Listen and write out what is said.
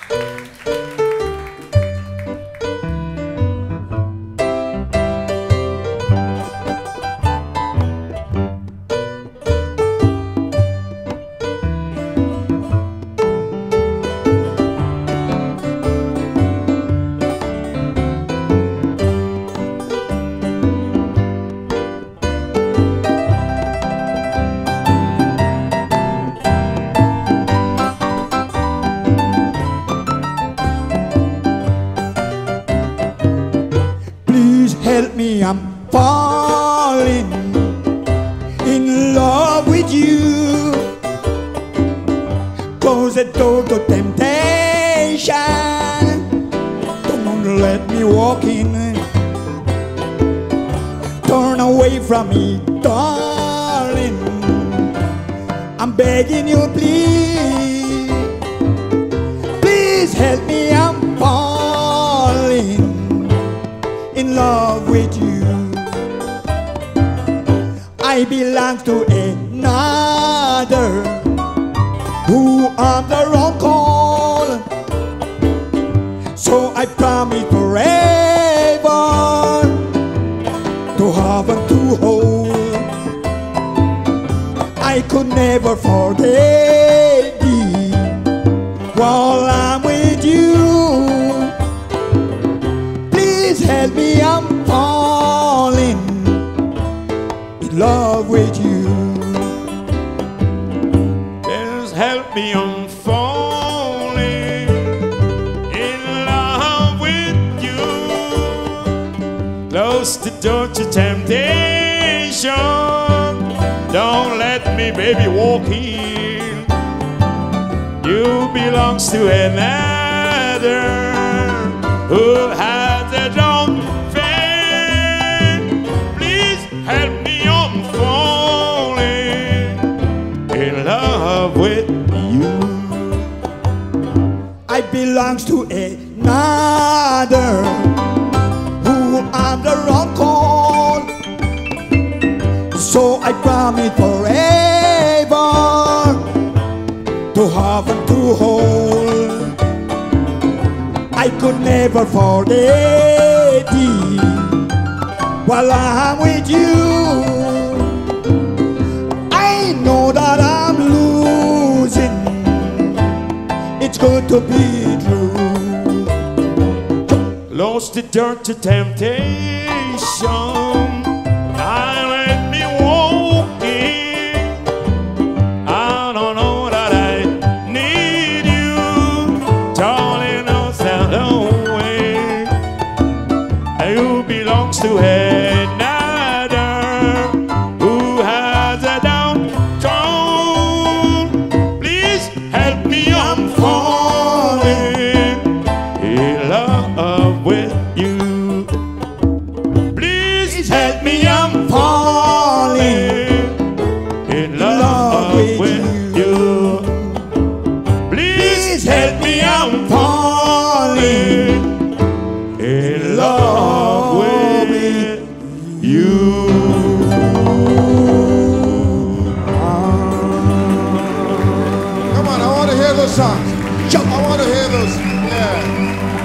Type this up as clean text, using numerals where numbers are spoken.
Help me, I'm falling in love with you. Close the door to temptation. Don't let me walk in. Turn away from me, darling. I'm begging you, please. Please help me, I'm falling in love with you. I belong to another who on the wrong call. So I promise forever to have and to hold. I could never forget thee while I'm with you. Help me, I'm falling in love with you. Please help me, I'm falling in love with you. Close the door to temptation. Don't let me, baby, walk in. You belong to another who has a wrong faith. Please help me, I'm falling in love with you. I belong to another who on the wrong call. So I promise forever to have and to hold. I could never forget thee while I'm with you. I know that I'm losing. It's good to be true. Lost the dirt to temptation. I let me walk in. I don't know that I need you, darling. Away. You belongs to another who has a down tone. Please help me, I'm falling in love with you. Please help me, I'm falling in love with you. Please help me, I'm falling in love with you. Come on, I want to hear those songs. I want to hear those. Yeah.